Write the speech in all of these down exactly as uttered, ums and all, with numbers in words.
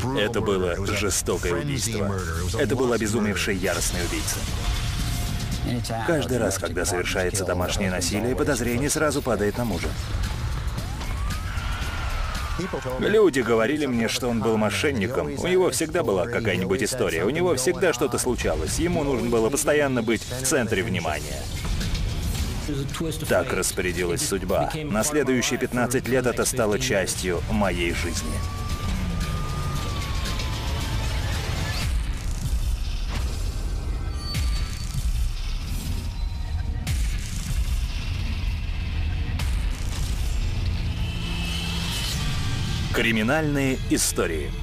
Это было жестокое убийство. Это был обезумевший яростный убийца. Каждый раз, когда совершается домашнее насилие, подозрение сразу падает на мужа. Люди говорили мне, что он был мошенником. У него всегда была какая-нибудь история, у него всегда что-то случалось. Ему нужно было постоянно быть в центре внимания. Так распорядилась судьба. На следующие пятнадцать лет это стало частью моей жизни. Криминальные истории.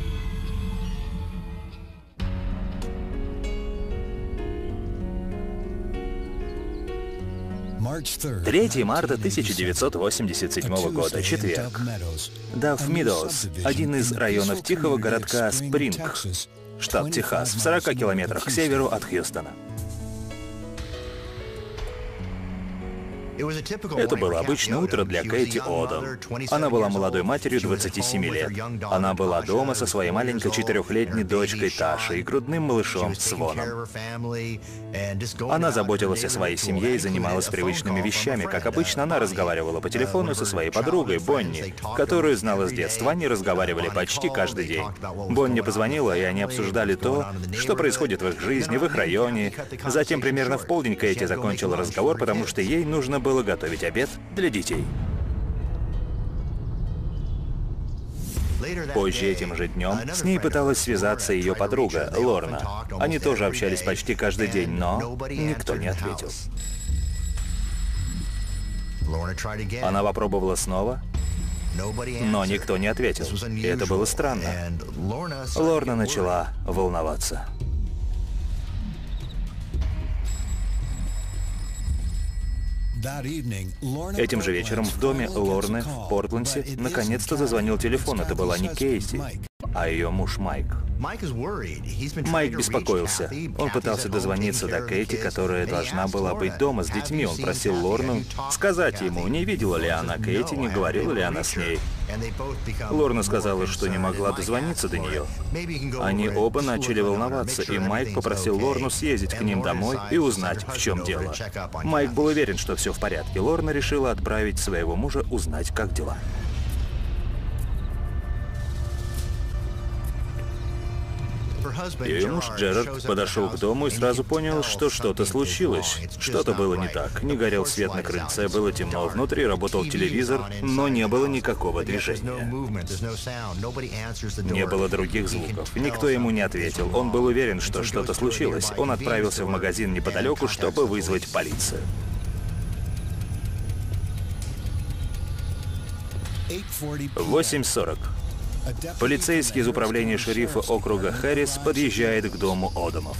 третьего марта тысяча девятьсот восемьдесят седьмого года, четверг. Дав Мидоуз, один из районов тихого городка Спринг, штат Техас, в сорока километрах к северу от Хьюстона. Это было обычное утро для Кэти Одом. Она была молодой матерью двадцати семи лет. Она была дома со своей маленькой четырехлетней дочкой Ташей и грудным малышом Своном. Она заботилась о своей семье и занималась привычными вещами. Как обычно, она разговаривала по телефону со своей подругой Бонни, которую знала с детства. Они разговаривали почти каждый день. Бонни позвонила, и они обсуждали то, что происходит в их жизни, в их районе. Затем примерно в полдень Кэти закончила разговор, потому что ей нужно было было готовить обед для детей. Позже этим же днем с ней пыталась связаться ее подруга, Лорна. Они тоже общались почти каждый день, но никто не ответил. Она попробовала снова, но никто не ответил. И это было странно. Лорна начала волноваться. Этим же вечером в доме Лорны в Портленде наконец-то зазвонил телефон. Это была не Кейси, а ее муж Майк. Майк беспокоился. Он пытался дозвониться до Кэти, которая должна была быть дома с детьми. Он просил Лорну сказать ему, не видела ли она Кэти, не говорила ли она с ней. Лорна сказала, что не могла дозвониться до нее. Они оба начали волноваться, и Майк попросил Лорну съездить к ним домой и узнать, в чем дело. Майк был уверен, что все в порядке. Лорна решила отправить своего мужа узнать, как дела. Ее муж Джерард подошел к дому и сразу понял, что что-то случилось. Что-то было не так. Не горел свет на крыльце, было темно. Внутри работал телевизор, но не было никакого движения. Не было других звуков. Никто ему не ответил. Он был уверен, что что-то случилось. Он отправился в магазин неподалеку, чтобы вызвать полицию. восемь сорок. Полицейский из управления шерифа округа Хэррис подъезжает к дому Одомов.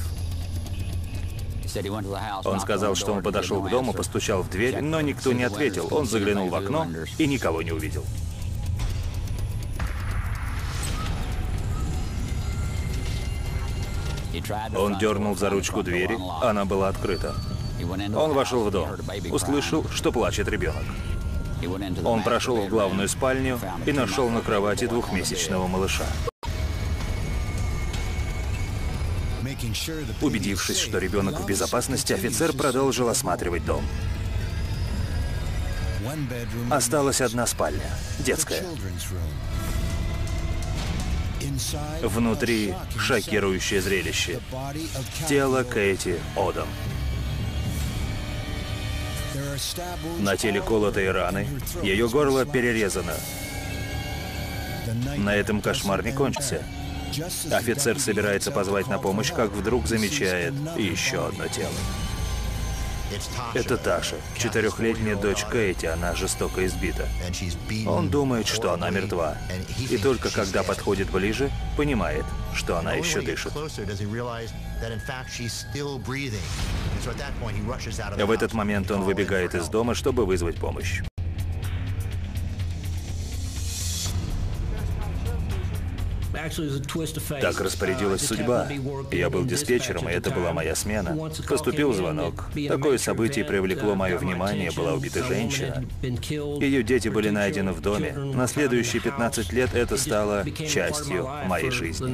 Он сказал, что он подошел к дому, постучал в дверь, но никто не ответил. Он заглянул в окно и никого не увидел. Он дернул за ручку двери, она была открыта. Он вошел в дом, услышал, что плачет ребенок. Он прошел в главную спальню и нашел на кровати двухмесячного малыша. Убедившись, что ребенок в безопасности, офицер продолжил осматривать дом. Осталась одна спальня, детская. Внутри шокирующее зрелище. Тело Кэти Одом. На теле колотые раны, ее горло перерезано. На этом кошмар не кончится. Офицер собирается позвать на помощь, как вдруг замечает еще одно тело. Это Таша, четырехлетняя дочь Кэти, она жестоко избита. Он думает, что она мертва. И только когда подходит ближе, понимает, что она еще дышит. В этот момент он выбегает из дома, чтобы вызвать помощь. Так распорядилась судьба. Я был диспетчером, и это была моя смена. Поступил звонок. Такое событие привлекло мое внимание, была убита женщина. Ее дети были найдены в доме. На следующие пятнадцать лет это стало частью моей жизни.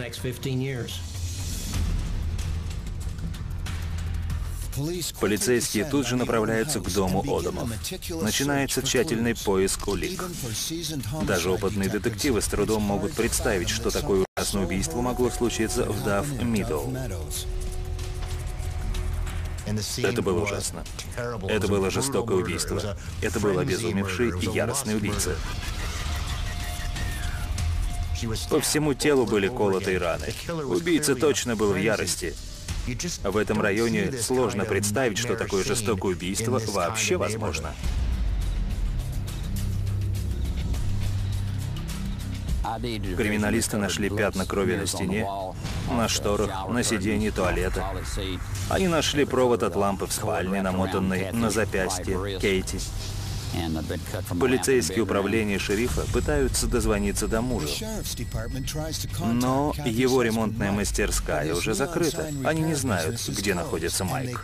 Полицейские тут же направляются к дому Одамов. Начинается тщательный поиск улик. Даже опытные детективы с трудом могут представить, что такое ужасное убийство могло случиться в Дав Мидоу. Это было ужасно. Это было жестокое убийство. Это был обезумевший и яростный убийца. По всему телу были колотые раны. Убийца точно был в ярости. В этом районе сложно представить, что такое жестокое убийство вообще возможно. Криминалисты нашли пятна крови на стене, на шторах, на сиденье туалета. Они нашли провод от лампы в спальне, намотанный на запястье Кейти. Полицейские управления шерифа пытаются дозвониться до мужа. Но его ремонтная мастерская уже закрыта. Они не знают, где находится Майк.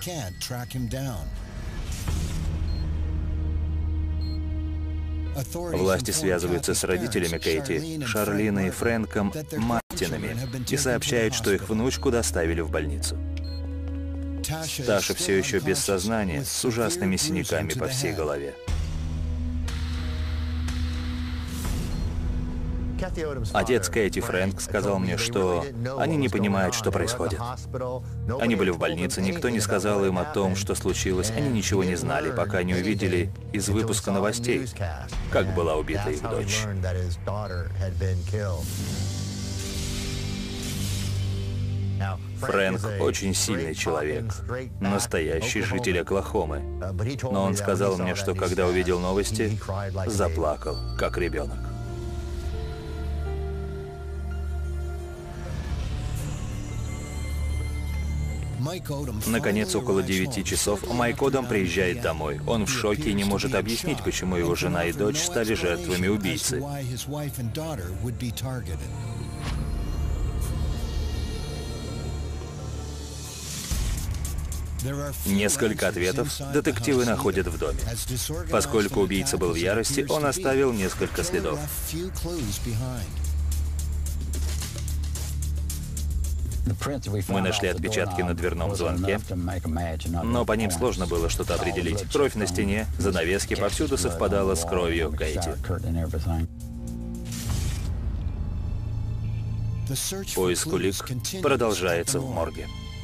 Власти связываются с родителями Кейти, Шарлиной и Фрэнком Мартинами, и сообщают, что их внучку доставили в больницу. Таша все еще без сознания, с ужасными синяками по всей голове. Отец Кейти, Фрэнк, сказал мне, что они не понимают, что происходит. Они были в больнице, никто не сказал им о том, что случилось, они ничего не знали, пока не увидели из выпуска новостей, как была убита их дочь. Фрэнк очень сильный человек, настоящий житель Оклахомы. Но он сказал мне, что когда увидел новости, заплакал, как ребенок. Наконец, около девяти часов Майк Одам приезжает домой. Он в шоке и не может объяснить, почему его жена и дочь стали жертвами убийцы. Несколько ответов детективы находят в доме. Поскольку убийца был в ярости, он оставил несколько следов. Мы нашли отпечатки на дверном звонке, но по ним сложно было что-то определить. Кровь на стене, занавески, повсюду совпадала с кровью Кейти. Поиск улик продолжается в морге.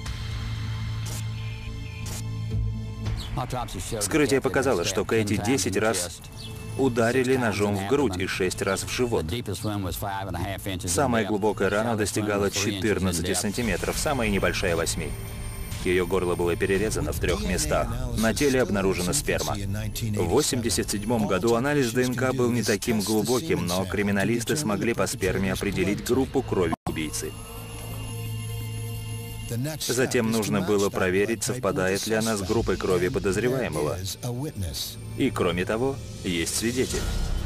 Вскрытие показало, что Кейти десять раз ударили ножом в грудь и шесть раз в живот. Самая глубокая рана достигала четырнадцати сантиметров, самая небольшая — восьми. Ее горло было перерезано в трех местах. На теле обнаружена сперма. В восемьдесят седьмом году анализ ДНК был не таким глубоким, но криминалисты смогли по сперме определить группу крови убийцы. Затем нужно было проверить, совпадает ли она с группой крови подозреваемого. И кроме того, есть свидетель.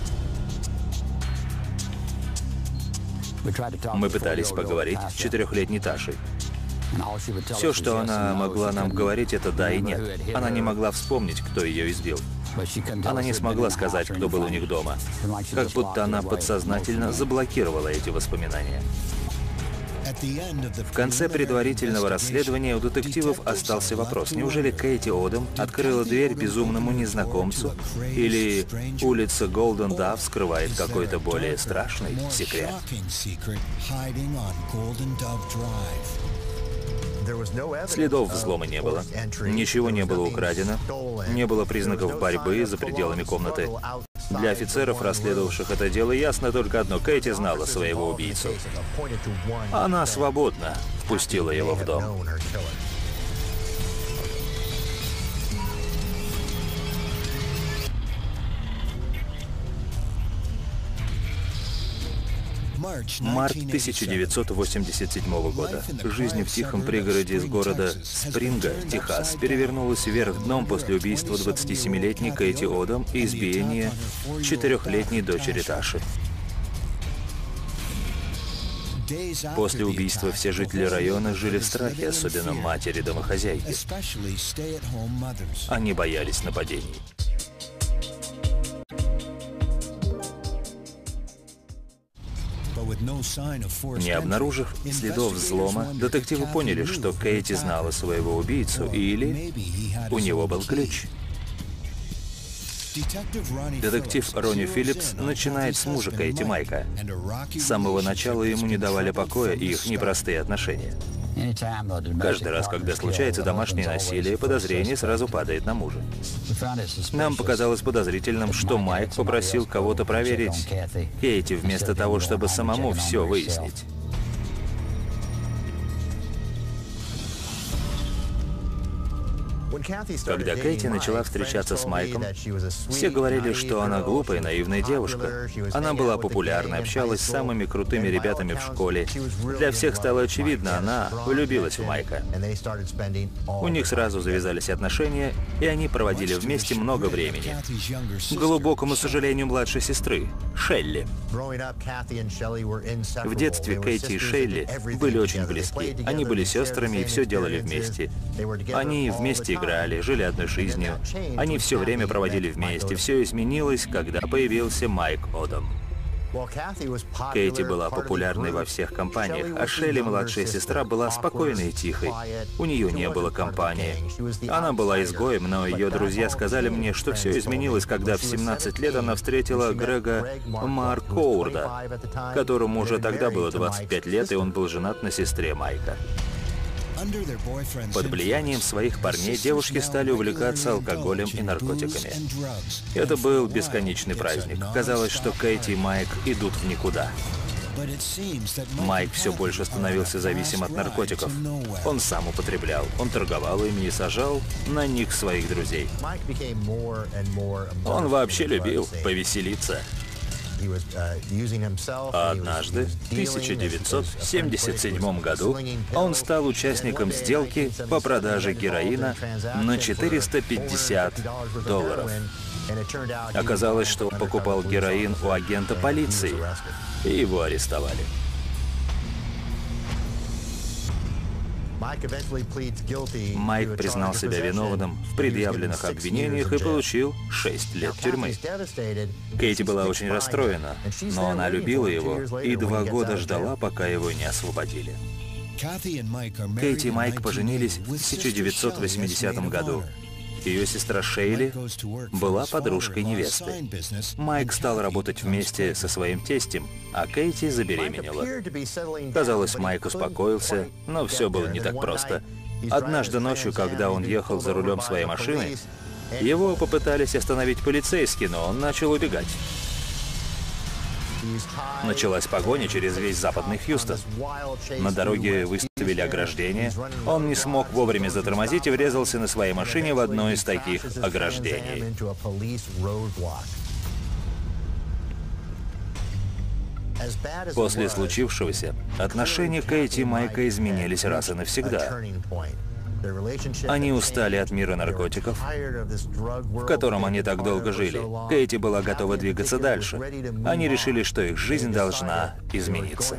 Мы пытались поговорить с четырехлетней Ташей. Все, что она могла нам говорить, это да и нет. Она не могла вспомнить, кто ее избил. Она не смогла сказать, кто был у них дома. Как будто она подсознательно заблокировала эти воспоминания. В конце предварительного расследования у детективов остался вопрос: неужели Кейти Одам открыла дверь безумному незнакомцу, или улица Голден Дав скрывает какой-то более страшный секрет? Следов взлома не было, ничего не было украдено, не было признаков борьбы за пределами комнаты. Для офицеров, расследовавших это дело, ясно только одно: Кейти знала своего убийцу. Она свободно впустила его в дом. Март тысяча девятьсот восемьдесят седьмого года. Жизнь в тихом пригороде из города Спринга, Техас, перевернулась вверх дном после убийства двадцатисемилетней Кейти Одам и избиения четырехлетней дочери Таши. После убийства все жители района жили в страхе, особенно матери-домохозяйки. Они боялись нападений. Не обнаружив следов взлома, детективы поняли, что Кейти знала своего убийцу или у него был ключ. Детектив Ронни Филлипс начинает с мужа Кейти, Майка. С самого начала ему не давали покоя их непростые отношения. Каждый раз, когда случается домашнее насилие, подозрение сразу падает на мужа. Нам показалось подозрительным, что Майк попросил кого-то проверить Кейти, вместо того, чтобы самому все выяснить. Когда Кейти начала встречаться с Майком, все говорили, что она глупая, наивная девушка. Она была популярна, общалась с самыми крутыми ребятами в школе. Для всех стало очевидно, она влюбилась в Майка. У них сразу завязались отношения, и они проводили вместе много времени. К глубокому сожалению младшей сестры, Шелли. В детстве Кейти и Шелли были очень близки. Они были сестрами и все делали вместе. Они вместе играли, жили одной жизнью. Они все время проводили вместе. Все изменилось, когда появился Майк Одом. Кейти была популярной во всех компаниях, а Шелли, младшая сестра, была спокойной и тихой. У нее не было компании. Она была изгоем, но ее друзья сказали мне, что все изменилось, когда в семнадцать лет она встретила Грега Маркоурда, которому уже тогда было двадцать пять лет, и он был женат на сестре Майка. Под влиянием своих парней девушки стали увлекаться алкоголем и наркотиками. Это был бесконечный праздник. Казалось, что Кейти и Майк идут в никуда. Майк все больше становился зависим от наркотиков. Он сам употреблял, он торговал ими и сажал на них своих друзей. Он вообще любил повеселиться. А однажды, в тысяча девятьсот семьдесят седьмом году, он стал участником сделки по продаже героина на четыреста пятьдесят долларов. Оказалось, что он покупал героин у агента полиции, и его арестовали. Майк признал себя виновным в предъявленных обвинениях и получил шесть лет тюрьмы. Кейти была очень расстроена, но она любила его и два года ждала, пока его не освободили. Кейти и Майк поженились в тысяча девятьсот восьмидесятом году. Ее сестра Шейли была подружкой невесты. Майк стал работать вместе со своим тестем, а Кейти забеременела. Казалось, Майк успокоился, но все было не так просто. Однажды ночью, когда он ехал за рулем своей машины, его попытались остановить полицейские, но он начал убегать. Началась погоня через весь западный Хьюстон. На дороге выставили ограждение. Он не смог вовремя затормозить и врезался на своей машине в одно из таких ограждений. После случившегося отношения Кейти и Майка изменились раз и навсегда. Они устали от мира наркотиков, в котором они так долго жили. Кейти была готова двигаться дальше. Они решили, что их жизнь должна измениться.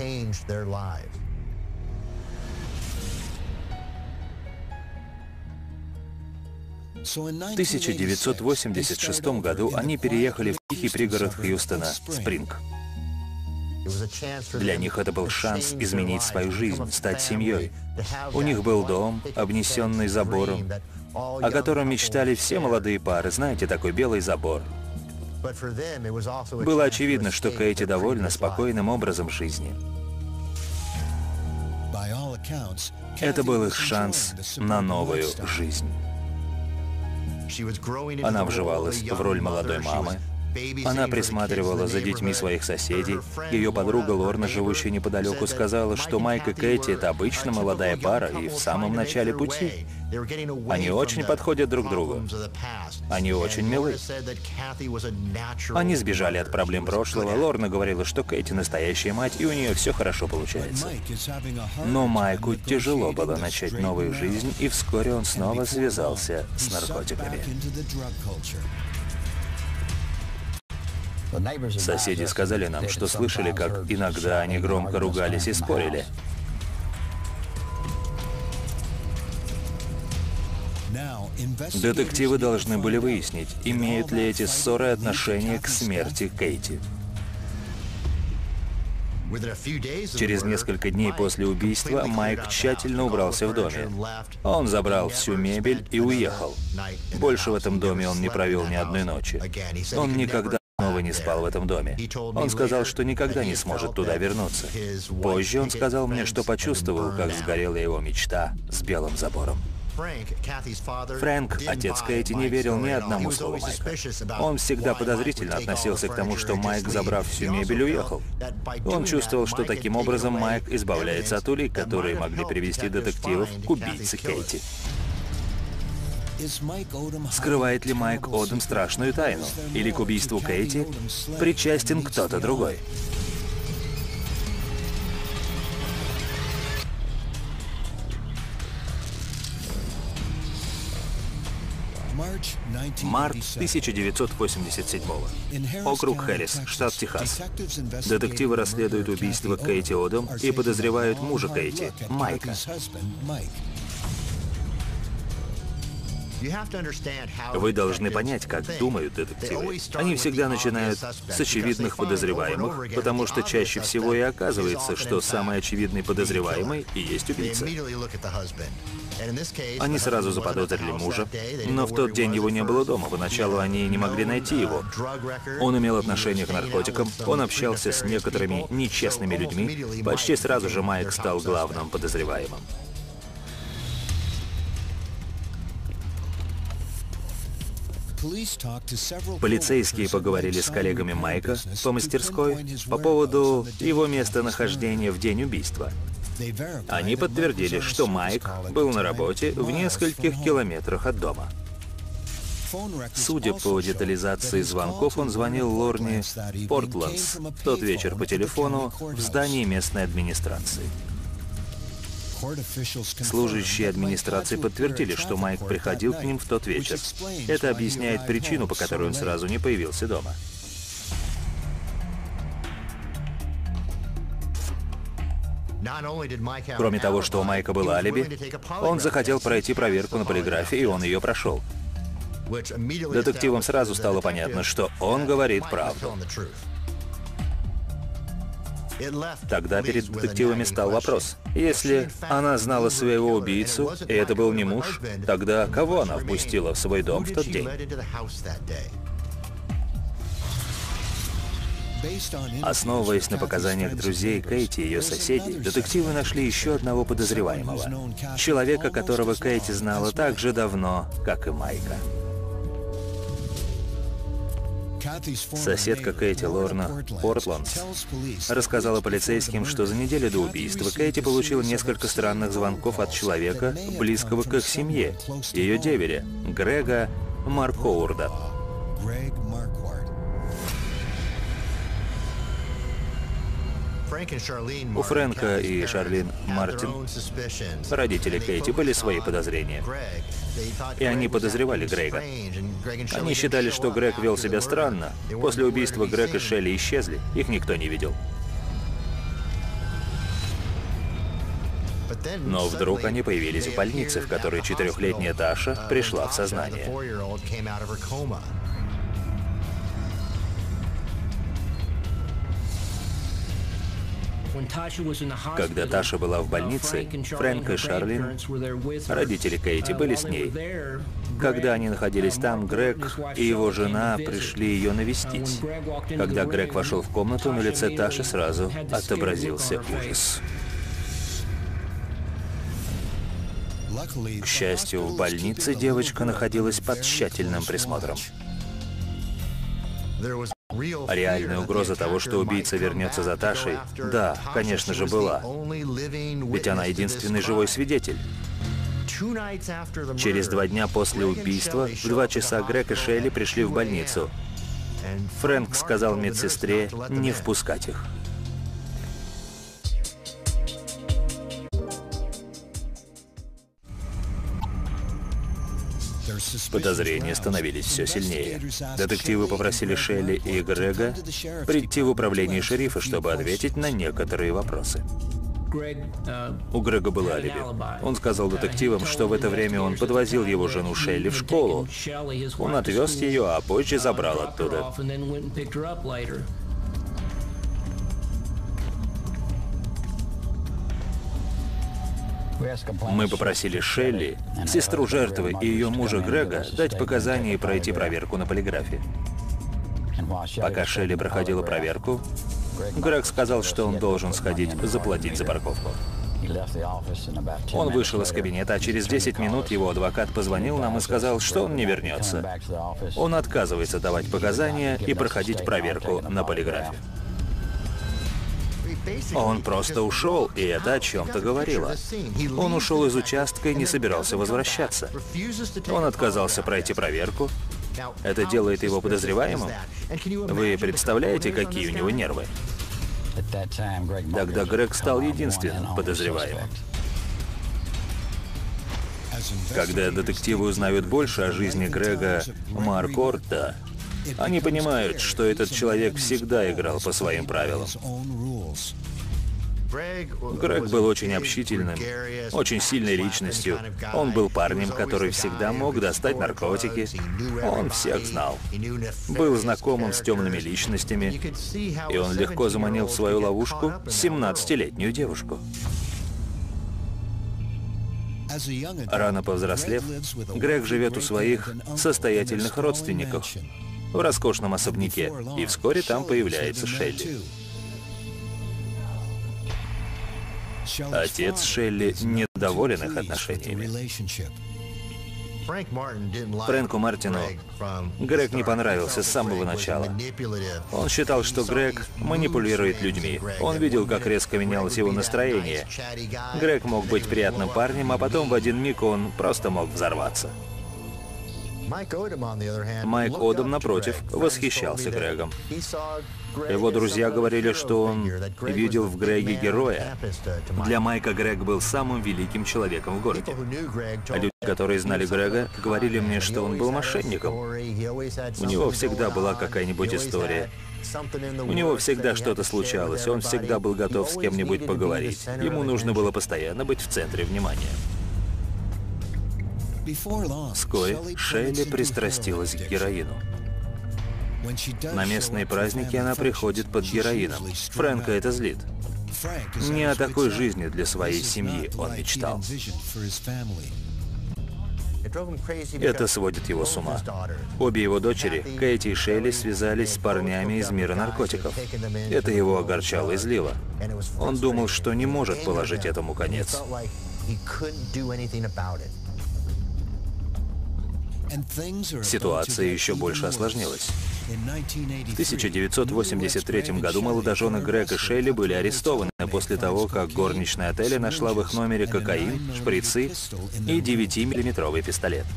В тысяча девятьсот восемьдесят шестом году они переехали в тихий пригород Хьюстона, Спринг. Для них это был шанс изменить свою жизнь, стать семьей. У них был дом, обнесенный забором, о котором мечтали все молодые пары, знаете, такой белый забор. Было очевидно, что Кейти довольна спокойным образом жизни. Это был их шанс на новую жизнь. Она вживалась в роль молодой мамы. Она присматривала за детьми своих соседей. Ее подруга Лорна, живущая неподалеку, сказала, что Майк и Кейти — это обычно молодая пара и в самом начале пути. Они очень подходят друг другу. Они очень милы. Они сбежали от проблем прошлого. Лорна говорила, что Кейти настоящая мать, и у нее все хорошо получается. Но Майку тяжело было начать новую жизнь, и вскоре он снова связался с наркотиками. Соседи сказали нам, что слышали, как иногда они громко ругались и спорили. Детективы должны были выяснить, имеют ли эти ссоры отношение к смерти Кейти. Через несколько дней после убийства Майк тщательно убрался в доме. Он забрал всю мебель и уехал. Больше в этом доме он не провел ни одной ночи. Он никогда снова не спал в этом доме. Он сказал, что никогда не сможет туда вернуться. Позже он сказал мне, что почувствовал, как сгорела его мечта с белым забором. Фрэнк, отец Кейти, не верил ни одному слову Майка. Он всегда подозрительно относился к тому, что Майк, забрав всю мебель, уехал. Он чувствовал, что таким образом Майк избавляется от улик, которые могли привести детективов к убийце Кейти. Скрывает ли Майк Одом страшную тайну? Или к убийству Кейти причастен кто-то другой? Март тысяча девятьсот восемьдесят седьмого. Округ Хэррис, штат Техас. Детективы расследуют убийство Кейти Одом и подозревают мужа Кейти, Майка. Вы должны понять, как думают детективы. Они всегда начинают с очевидных подозреваемых, потому что чаще всего и оказывается, что самый очевидный подозреваемый и есть убийца. Они сразу заподозрили мужа, но в тот день его не было дома. Поначалу они не могли найти его. Он имел отношение к наркотикам, он общался с некоторыми нечестными людьми. Почти сразу же Майк стал главным подозреваемым. Полицейские поговорили с коллегами Майка по мастерской по поводу его местонахождения в день убийства. Они подтвердили, что Майк был на работе в нескольких километрах от дома. Судя по детализации звонков, он звонил Лорне Портландс в тот вечер по телефону в здании местной администрации. Служащие администрации подтвердили, что Майк приходил к ним в тот вечер. Это объясняет причину, по которой он сразу не появился дома. Кроме того, что у Майка было алиби, он захотел пройти проверку на полиграфе, и он ее прошел. Детективам сразу стало понятно, что он говорит правду. Тогда перед детективами стал вопрос. Если она знала своего убийцу, и это был не муж, тогда кого она впустила в свой дом в тот день? Основываясь на показаниях друзей Кейти и ее соседей, детективы нашли еще одного подозреваемого. Человека, которого Кейти знала так же давно, как и Майка. Соседка Кейти, Лорна Портландс, рассказала полицейским, что за неделю до убийства Кейти получила несколько странных звонков от человека, близкого к их семье, ее деверя, Грега Маркоурда. У Фрэнка и Шарлин Мартин, родители Кейти, были свои подозрения. И они подозревали Грега. Они считали, что Грег вел себя странно. После убийства Грег и Шелли исчезли. Их никто не видел. Но вдруг они появились в больнице, в которой четырехлетняя Таша пришла в сознание. Когда Таша была в больнице, Фрэнк и Шарлин, родители Кейти, были с ней. Когда они находились там, Грег и его жена пришли ее навестить. Когда Грег вошел в комнату, на лице Таши сразу отобразился ужас. К счастью, в больнице девочка находилась под тщательным присмотром. Реальная угроза того, что убийца вернется за Ташей, да, конечно же, была. Ведь она единственный живой свидетель. Через два дня после убийства, в два часа Грег и Шелли пришли в больницу. Фрэнк сказал медсестре не впускать их. Подозрения становились все сильнее. Детективы попросили Шелли и Грега прийти в управление шерифа, чтобы ответить на некоторые вопросы. У Грега было алиби. Он сказал детективам, что в это время он подвозил его жену Шелли в школу. Он отвез ее, а позже забрал оттуда. Мы попросили Шелли, сестру жертвы и ее мужа Грега, дать показания и пройти проверку на полиграфе. Пока Шелли проходила проверку, Грег сказал, что он должен сходить заплатить за парковку. Он вышел из кабинета, а через десять минут его адвокат позвонил нам и сказал, что он не вернется. Он отказывается давать показания и проходить проверку на полиграфе. Он просто ушел, и это о чем-то говорило. Он ушел из участка и не собирался возвращаться. Он отказался пройти проверку. Это делает его подозреваемым? Вы представляете, какие у него нервы? Тогда Грег стал единственным подозреваемым. Когда детективы узнают больше о жизни Грега Маркорта, они понимают, что этот человек всегда играл по своим правилам. Грег был очень общительным, очень сильной личностью. Он был парнем, который всегда мог достать наркотики. Он всех знал. Был знакомым с темными личностями, и он легко заманил в свою ловушку семнадцатилетнюю девушку. Рано повзрослев, Грег живет у своих состоятельных родственников в роскошном особняке, и вскоре там появляется Шелли. Отец Шелли недоволен их отношениями. Фрэнку Мартину Грег не понравился с самого начала. Он считал, что Грег манипулирует людьми. Он видел, как резко менялось его настроение. Грег мог быть приятным парнем, а потом в один миг он просто мог взорваться. Майк Одам, напротив, восхищался Грегом. Его друзья говорили, что он видел в Греге героя. Для Майка Грег был самым великим человеком в городе. А люди, которые знали Грега, говорили мне, что он был мошенником. У него всегда была какая-нибудь история. У него всегда что-то случалось, он всегда был готов с кем-нибудь поговорить. Ему нужно было постоянно быть в центре внимания. Вскоре Шелли пристрастилась к героину. На местные праздники она приходит под героином. Фрэнка это злит. Не о такой жизни для своей семьи он мечтал. Это сводит его с ума. Обе его дочери, Кэти и Шелли, связались с парнями из мира наркотиков. Это его огорчало и злило. Он думал, что не может положить этому конец. Ситуация еще больше осложнилась. В тысяча девятьсот восемьдесят третьем году молодожены Грег и Шелли были арестованы после того, как горничная отеля нашла в их номере кокаин, шприцы и девятимиллиметровый пистолет.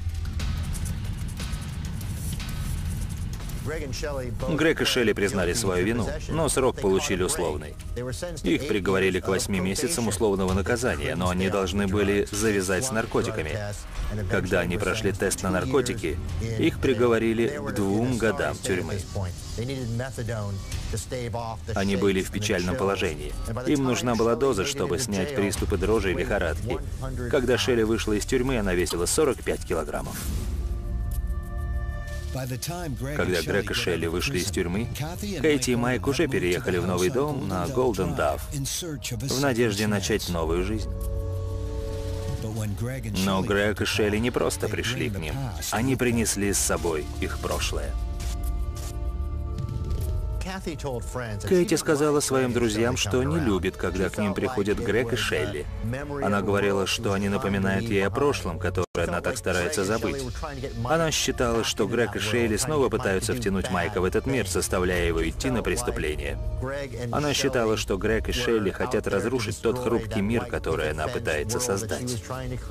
Грег и Шелли признали свою вину, но срок получили условный. Их приговорили к восьми месяцам условного наказания, но они должны были завязать с наркотиками. Когда они прошли тест на наркотики, их приговорили к двум годам тюрьмы. Они были в печальном положении. Им нужна была доза, чтобы снять приступы дрожи и лихорадки. Когда Шелли вышла из тюрьмы, она весила сорок пять килограммов. Когда Грег и Шелли вышли из тюрьмы, Кэти и Майк уже переехали в новый дом на Голден Дав в надежде начать новую жизнь. Но Грег и Шелли не просто пришли к ним, они принесли с собой их прошлое. Кэти сказала своим друзьям, что не любит, когда к ним приходят Грег и Шелли. Она говорила, что они напоминают ей о прошлом, которое она так старается забыть. Она считала, что Грег и Шелли снова пытаются втянуть Майка в этот мир, заставляя его идти на преступление. Она считала, что Грег и Шелли хотят разрушить тот хрупкий мир, который она пытается создать.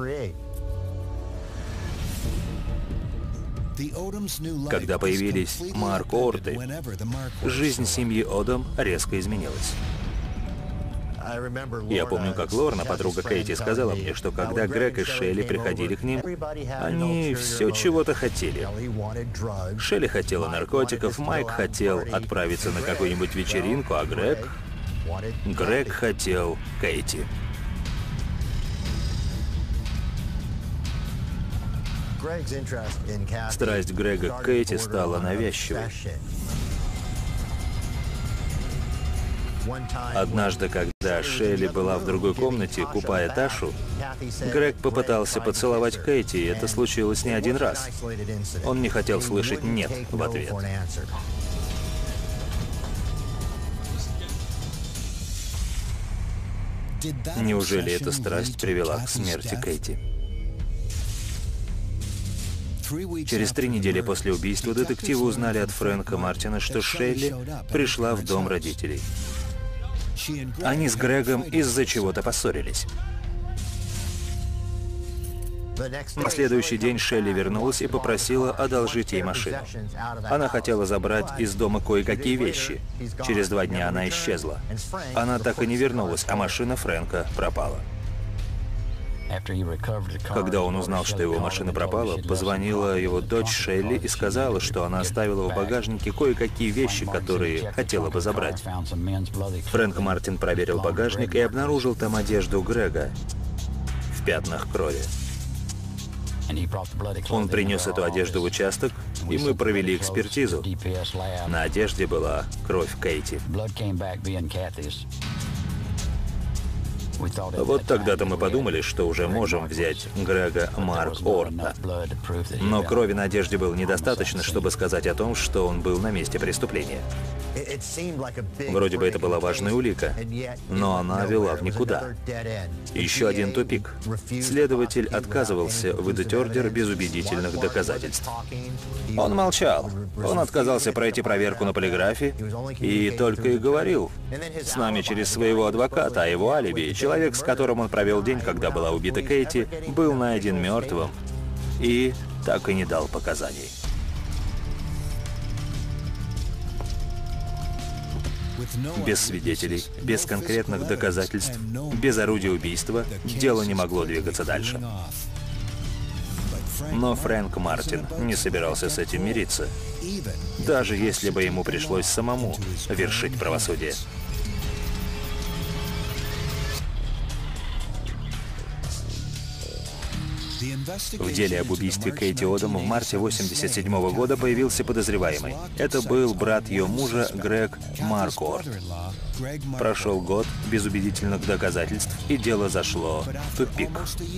Когда появились Маркорты, жизнь семьи Одам резко изменилась. Я помню, как Лорна, подруга Кейти, сказала мне, что когда Грег и Шелли приходили к ним, они все чего-то хотели. Шелли хотела наркотиков, Майк хотел отправиться на какую-нибудь вечеринку, а Грег... Грег хотел Кейти. Страсть Грега к Кейти стала навязчивой. Однажды, когда Шелли была в другой комнате, купая Ташу, Грег попытался поцеловать Кейти, и это случилось не один раз. Он не хотел слышать «нет» в ответ. Неужели эта страсть привела к смерти Кейти? Через три недели после убийства детективы узнали от Фрэнка Мартина, что Шелли пришла в дом родителей. Они с Грегом из-за чего-то поссорились. На следующий день Шелли вернулась и попросила одолжить ей машину. Она хотела забрать из дома кое-какие вещи. Через два дня она исчезла. Она так и не вернулась, а машина Фрэнка пропала. Когда он узнал, что его машина пропала, позвонила его дочь Шелли и сказала, что она оставила в багажнике кое-какие вещи, которые хотела бы забрать. Фрэнк Мартин проверил багажник и обнаружил там одежду Грега в пятнах крови. Он принес эту одежду в участок, и мы провели экспертизу. На одежде была кровь Кейти. Вот тогда-то мы подумали, что уже можем взять Грега Маркорта. Но крови на одежде было недостаточно, чтобы сказать о том, что он был на месте преступления. Вроде бы это была важная улика, но она вела в никуда. Еще один тупик. Следователь отказывался выдать ордер без убедительных доказательств. Он молчал. Он отказался пройти проверку на полиграфе и только и говорил с нами через своего адвоката о его алиби. Человек, с которым он провел день, когда была убита Кейти, был найден мертвым и так и не дал показаний. Без свидетелей, без конкретных доказательств, без орудия убийства дело не могло двигаться дальше. Но Фрэнк Мартин не собирался с этим мириться, даже если бы ему пришлось самому вершить правосудие. В деле об убийстве Кейти Одом в марте восемьдесят седьмого года появился подозреваемый. Это был брат ее мужа Грег Маркорт. Прошел год без убедительных доказательств, и дело зашло в тупик.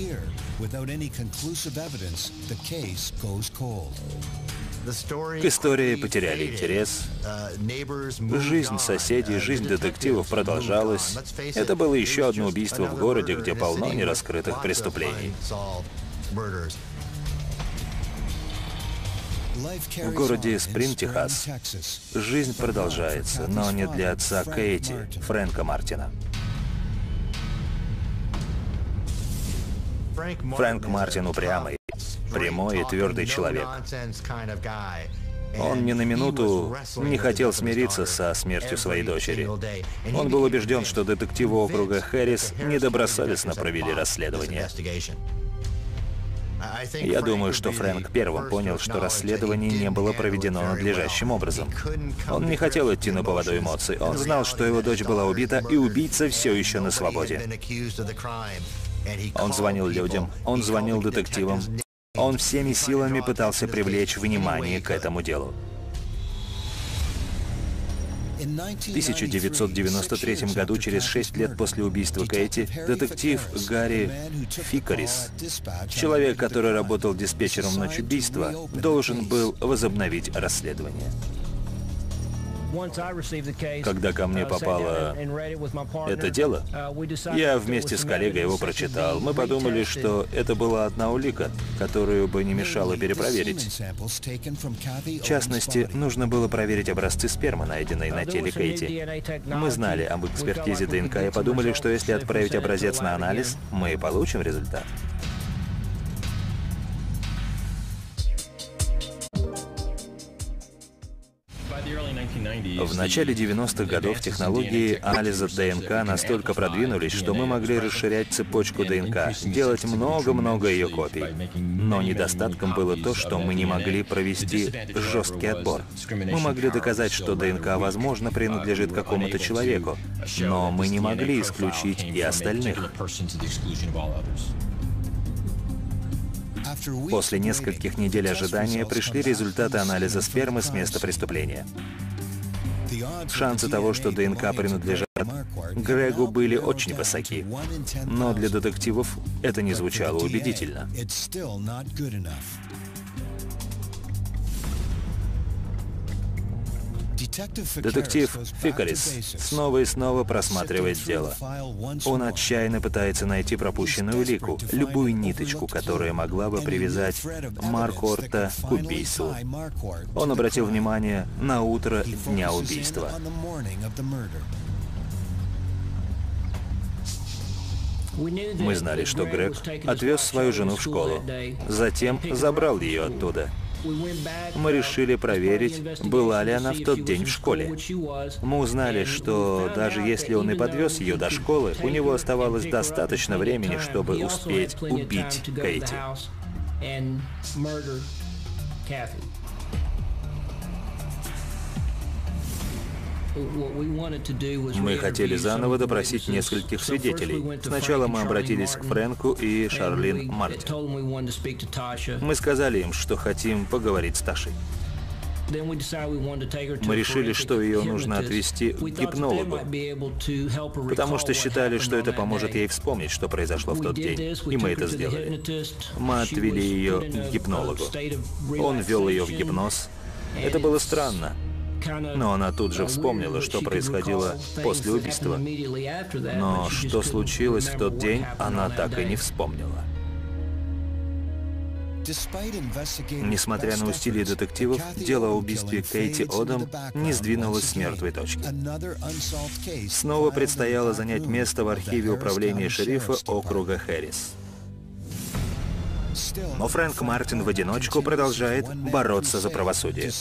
К истории потеряли интерес. Жизнь соседей, жизнь детективов продолжалась. Это было еще одно убийство в городе, где полно нераскрытых преступлений. В городе Спринг, Техас, жизнь продолжается, но не для отца Кейти, Фрэнка Мартина. Фрэнк Мартин упрямый, прямой и твердый человек. Он ни на минуту не хотел смириться со смертью своей дочери. Он был убежден, что детективы округа Хэррис недобросовестно провели расследование. Я думаю, что Фрэнк первым понял, что расследование не было проведено надлежащим образом. Он не хотел идти на поводу эмоций. Он знал, что его дочь была убита, и убийца все еще на свободе. Он звонил людям, он звонил детективам. Он всеми силами пытался привлечь внимание к этому делу. В тысяча девятьсот девяносто третьем году, через шесть лет после убийства Кейти, детектив Гарри Фикарис, человек, который работал диспетчером в ночь убийства, должен был возобновить расследование. Когда ко мне попало это дело, я вместе с коллегой его прочитал. Мы подумали, что это была одна улика, которую бы не мешало перепроверить. В частности, нужно было проверить образцы спермы, найденные на теле Кейти. Мы знали об экспертизе ДНК и подумали, что если отправить образец на анализ, мы получим результат. В начале девяностых годов технологии анализа ДНК настолько продвинулись, что мы могли расширять цепочку ДНК, делать много-много ее копий. Но недостатком было то, что мы не могли провести жесткий отбор. Мы могли доказать, что ДНК, возможно, принадлежит какому-то человеку, но мы не могли исключить и остальных. После нескольких недель ожидания пришли результаты анализа спермы с места преступления. Шансы того, что ДНК принадлежат Грегу, были очень высоки. Но для детективов это не звучало убедительно. Детектив Фикарис снова и снова просматривает дело. Он отчаянно пытается найти пропущенную улику, любую ниточку, которая могла бы привязать Маркуорта к убийству. Он обратил внимание на утро дня убийства. Мы знали, что Грег отвез свою жену в школу, затем забрал ее оттуда. Мы решили проверить, была ли она в тот день в школе. Мы узнали, что даже если он и подвез ее до школы, у него оставалось достаточно времени, чтобы успеть убить Кейти. Мы хотели заново допросить нескольких свидетелей. Сначала мы обратились к Фрэнку и Шарлин Мартин. Мы сказали им, что хотим поговорить с Ташей. Мы решили, что ее нужно отвезти к гипнологу, потому что считали, что это поможет ей вспомнить, что произошло в тот день. И мы это сделали. Мы отвели ее к гипнологу. Он ввел ее в гипноз. Это было странно. Но она тут же вспомнила, что происходило после убийства. Но что случилось в тот день, она так и не вспомнила. Несмотря на усилия детективов, дело о убийстве Кейти Одом не сдвинулось с мертвой точки. Снова предстояло занять место в архиве управления шерифа округа Хэррис. Но Фрэнк Мартин в одиночку продолжает бороться за правосудие.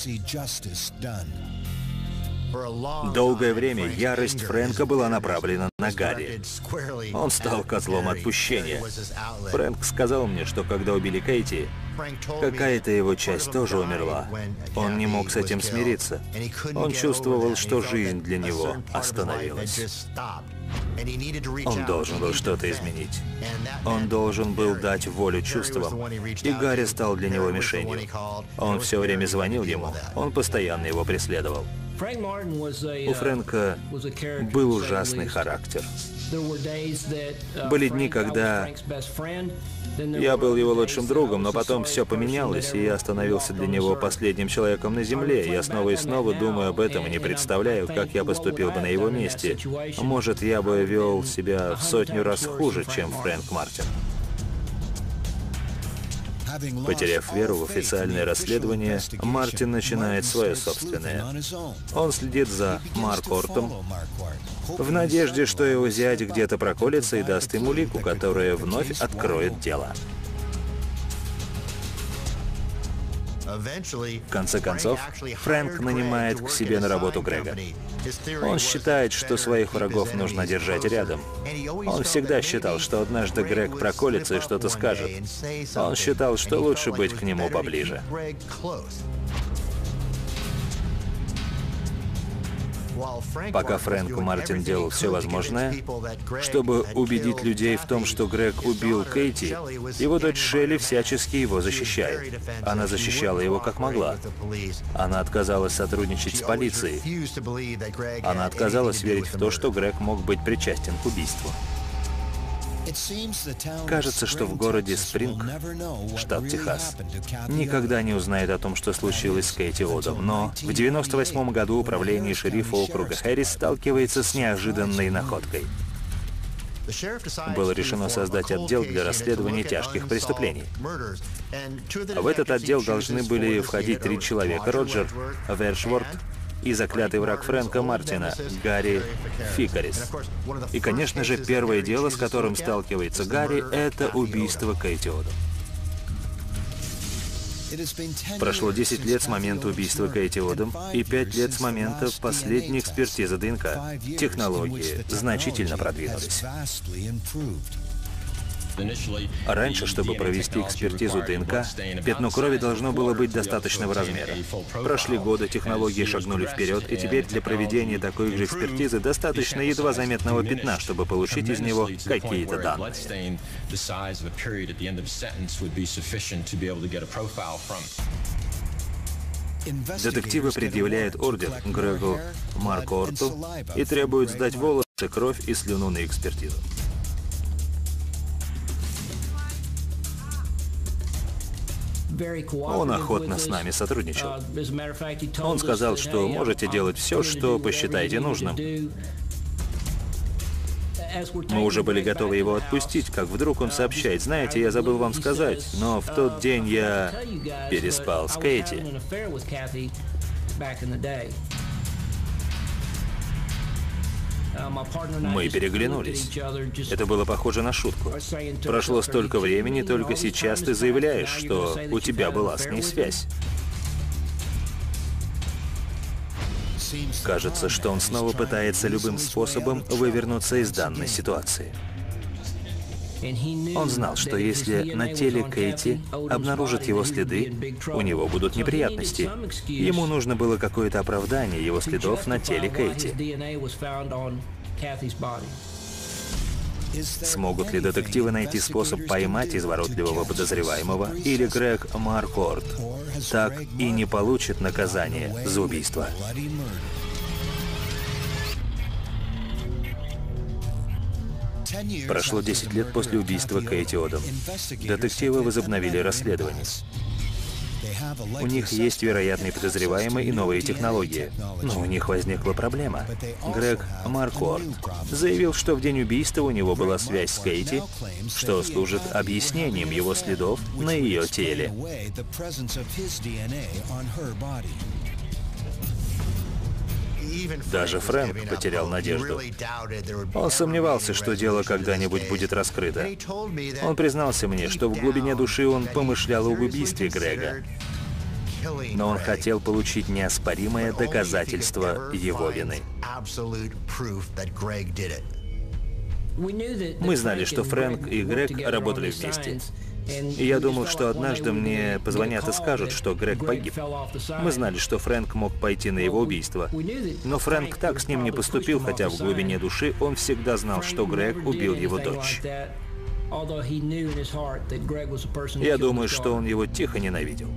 Долгое время ярость Фрэнка была направлена на Гарри. Он стал козлом отпущения. Фрэнк сказал мне, что когда убили Кейти, какая-то его часть тоже умерла. Он не мог с этим смириться. Он чувствовал, что жизнь для него остановилась. Он должен был что-то изменить. Он должен был дать волю чувствам, и Гарри стал для него мишенью. Он все время звонил ему, он постоянно его преследовал. У Фрэнка был ужасный характер. Были дни, когда я был его лучшим другом, но потом все поменялось, и я становился для него последним человеком на земле. Я снова и снова думаю об этом и не представляю, как я поступил бы на его месте. Может, я бы вел себя в сотню раз хуже, чем Фрэнк Мартин. Потеряв веру в официальное расследование, Мартин начинает свое собственное. Он следит за Маркуортом в надежде, что его зять где-то проколется и даст ему улику, которая вновь откроет дело. В конце концов, Фрэнк нанимает к себе на работу Грега. Он считает, что своих врагов нужно держать рядом. Он всегда считал, что однажды Грег проколется и что-то скажет. Он считал, что лучше быть к нему поближе. Пока Фрэнк Мартин делал все возможное, чтобы убедить людей в том, что Грег убил Кейти, его дочь Шелли всячески его защищает. Она защищала его как могла. Она отказалась сотрудничать с полицией. Она отказалась верить в то, что Грег мог быть причастен к убийству. Кажется, что в городе Спринг, штат Техас, никогда не узнает о том, что случилось с Кейти Одом. Но в девяносто восьмом году управление шерифа округа Хэррис сталкивается с неожиданной находкой. Было решено создать отдел для расследования тяжких преступлений. В этот отдел должны были входить три человека: Роджер Вершворт и заклятый враг Фрэнка Мартина, Гарри Фикарис. И, конечно же, первое дело, с которым сталкивается Гарри, это убийство Кейти Одом. Прошло десять лет с момента убийства Кэти Одом и пять лет с момента последней экспертизы ДНК. Технологии значительно продвинулись. Раньше, чтобы провести экспертизу ДНК, пятно крови должно было быть достаточного размера. Прошли годы, технологии шагнули вперед, и теперь для проведения такой же экспертизы достаточно едва заметного пятна, чтобы получить из него какие-то данные. Детективы предъявляют ордер Грегу Маркуорту и требуют сдать волосы, кровь и слюну на экспертизу. Он охотно с нами сотрудничал. Он сказал, что можете делать все, что посчитаете нужным. Мы уже были готовы его отпустить, как вдруг он сообщает: знаете, я забыл вам сказать, но в тот день я переспал с Кэти. Мы переглянулись. Это было похоже на шутку. Прошло столько времени, только сейчас ты заявляешь, что у тебя была с ней связь. Кажется, что он снова пытается любым способом вывернуться из данной ситуации. Он знал, что если на теле Кэти обнаружат его следы, у него будут неприятности. Ему нужно было какое-то оправдание его следов на теле Кэти. Смогут ли детективы найти способ поймать изворотливого подозреваемого, или Грег Маркуорт так и не получит наказание за убийство? Прошло десять лет после убийства Кэти Одом. Детективы возобновили расследование. У них есть вероятный подозреваемый и новые технологии. Но у них возникла проблема. Грег Маркуорт заявил, что в день убийства у него была связь с Кэти, что служит объяснением его следов на ее теле. Даже Фрэнк потерял надежду. Он сомневался, что дело когда-нибудь будет раскрыто. Он признался мне, что в глубине души он помышлял об убийстве Грега. Но он хотел получить неоспоримое доказательство его вины. Мы знали, что Фрэнк и Грег работали вместе. И я думал, что однажды мне позвонят и скажут, что Грег погиб. Мы знали, что Фрэнк мог пойти на его убийство. Но Фрэнк так с ним не поступил, хотя в глубине души он всегда знал, что Грег убил его дочь. Я думаю, что он его тихо ненавидел.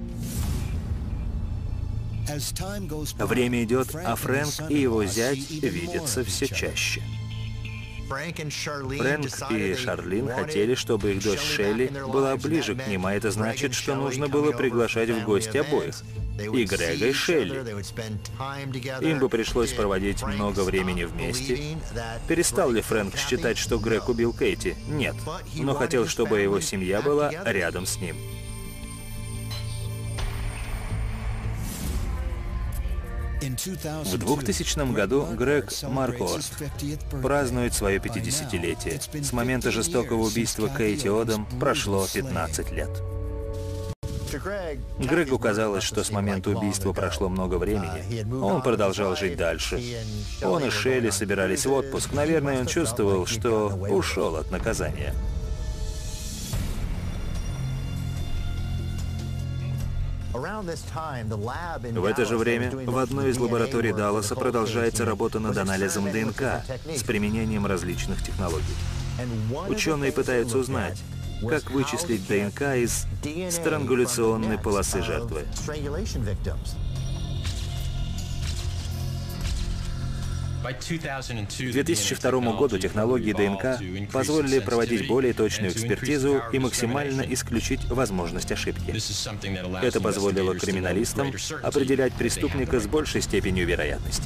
Время идет, а Фрэнк и его зять видятся все чаще. Фрэнк и Шарлин хотели, чтобы их дочь Шелли была ближе к ним, а это значит, что нужно было приглашать в гости обоих. И Грега, и Шелли. Им бы пришлось проводить много времени вместе. Перестал ли Фрэнк считать, что Грег убил Кэти? Нет. Но хотел, чтобы его семья была рядом с ним. В двухтысячном году Грег Маркуорт празднует свое пятидесятилетие. С момента жестокого убийства Кэти Одом прошло пятнадцать лет. Грегу казалось, что с момента убийства прошло много времени. Он продолжал жить дальше. Он и Шелли собирались в отпуск. Наверное, он чувствовал, что ушел от наказания. В это же время в одной из лабораторий Далласа продолжается работа над анализом ДНК с применением различных технологий. Ученые пытаются узнать, как вычислить ДНК из странгуляционной полосы жертвы. К две тысячи второму году технологии ДНК позволили проводить более точную экспертизу и максимально исключить возможность ошибки. Это позволило криминалистам определять преступника с большей степенью вероятности.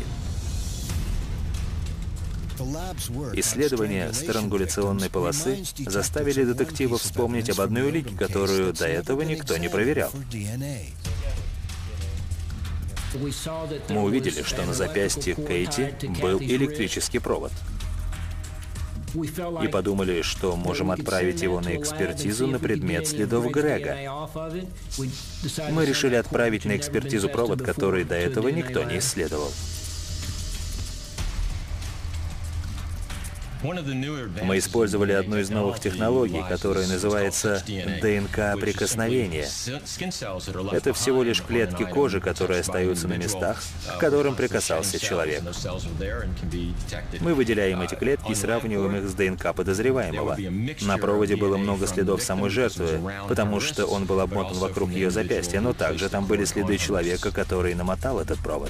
Исследования странгуляционной полосы заставили детективов вспомнить об одной улике, которую до этого никто не проверял. Мы увидели, что на запястье Кэти был электрический провод. и подумали, что можем отправить его на экспертизу на предмет следов Грега. Мы решили отправить на экспертизу провод, который до этого никто не исследовал. Мы использовали одну из новых технологий, которая называется ДНК прикосновения. Это всего лишь клетки кожи, которые остаются на местах, к которым прикасался человек. Мы выделяем эти клетки и сравниваем их с ДНК подозреваемого. На проводе было много следов самой жертвы, потому что он был обмотан вокруг ее запястья, но также там были следы человека, который намотал этот провод.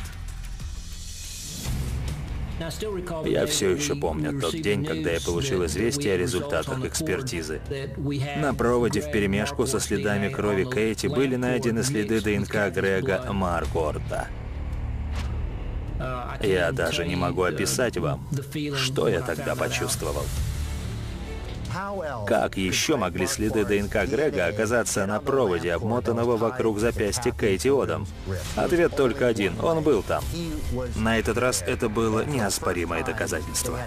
Я все еще помню тот день, когда я получил известие о результатах экспертизы. На проводе вперемешку со следами крови Кейти были найдены следы ДНК Грега Маркуорта. Я даже не могу описать вам, что я тогда почувствовал. Как еще могли следы ДНК Грега оказаться на проводе, обмотанного вокруг запястья Кейти Одом? Ответ только один — он был там. На этот раз это было неоспоримое доказательство.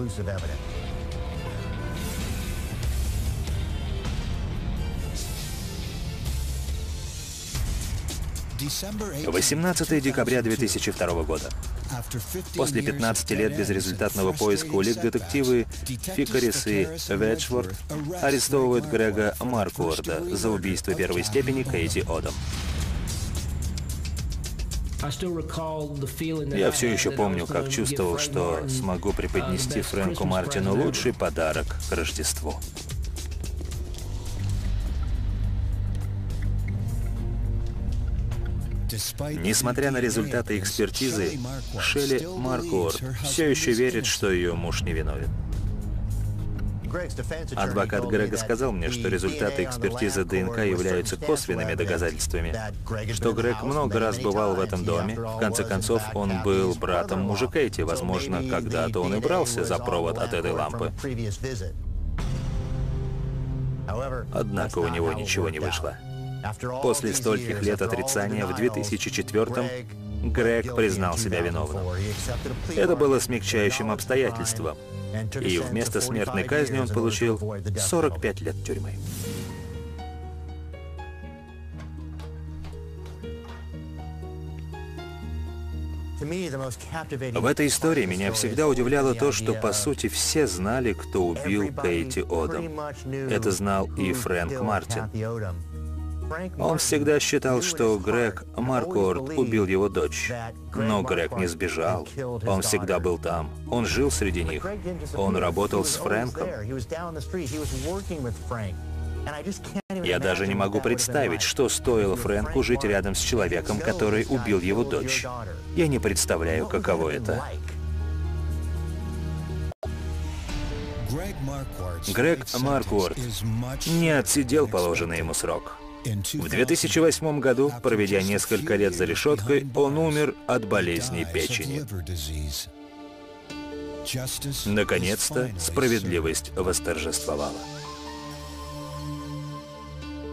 восемнадцатое декабря две тысячи второго года. После пятнадцати лет безрезультатного поиска улик детективы Фикарис и Веджворт арестовывают Грега Маркуорта за убийство первой степени Кейти Одом. Я все еще помню, как чувствовал, что смогу преподнести Фрэнку Мартину лучший подарок к Рождеству. Несмотря на результаты экспертизы, Шелли Маркуорт все еще верит, что ее муж невиновен. Адвокат Грега сказал мне, что результаты экспертизы ДНК являются косвенными доказательствами, что Грег много раз бывал в этом доме. В конце концов, он был братом мужа Кейти. Возможно, когда-то он и брался за провод от этой лампы. Однако у него ничего не вышло. После стольких лет отрицания в две тысячи четвёртом Грег признал себя виновным. Это было смягчающим обстоятельством, и вместо смертной казни он получил сорок пять лет тюрьмы. В этой истории меня всегда удивляло то, что, по сути, все знали, кто убил Кейти Одом. Это знал и Фрэнк Мартин. Он всегда считал, что Грег Маркуорт убил его дочь. Но Грег не сбежал. Он всегда был там. Он жил среди них. Он работал с Фрэнком. Я даже не могу представить, что стоило Фрэнку жить рядом с человеком, который убил его дочь. Я не представляю, каково это. Грег Маркуорт не отсидел положенный ему срок. В две тысячи восьмом году, проведя несколько лет за решеткой, он умер от болезни печени. Наконец-то справедливость восторжествовала.